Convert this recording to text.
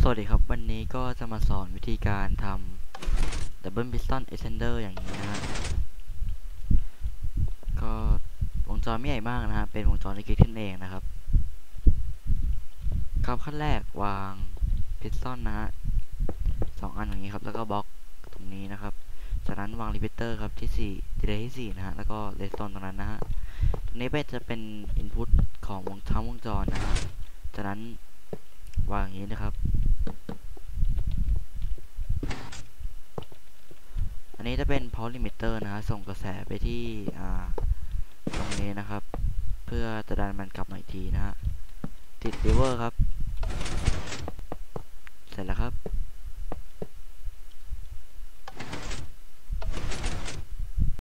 วัสดีครับวันนี้ก็จะมาสอนวิธีการทำ Double Piston Extender อย่างนี้นะฮะก็วงจรไม่ใหญ่มากนะฮะเป็นวงจรเล็กๆขึ้นเองนะครับครับขั้นแรกวางพิสตอนนะฮะ2 อันอย่างนี้ครับแล้วก็บล็อกตรงนี้นะครับจากนั้นวางรีพิเตอร์ครับที่4ดีเลย์ที่4นะฮะแล้วก็เรสโตนตรงนั้นนะฮะตรงนี้จะเป็น Input ของทั้งวงจรนะฮะจากนั้นวางอย่างนี้นะครับอันนี้จะเป็น power limiter นะฮะส่งกระแสไปที่ตรงนี้นะครับเพื่อจะดันมันกลับมาอีกทีนะฮะติด lever ครับเสร็จแล้วครับ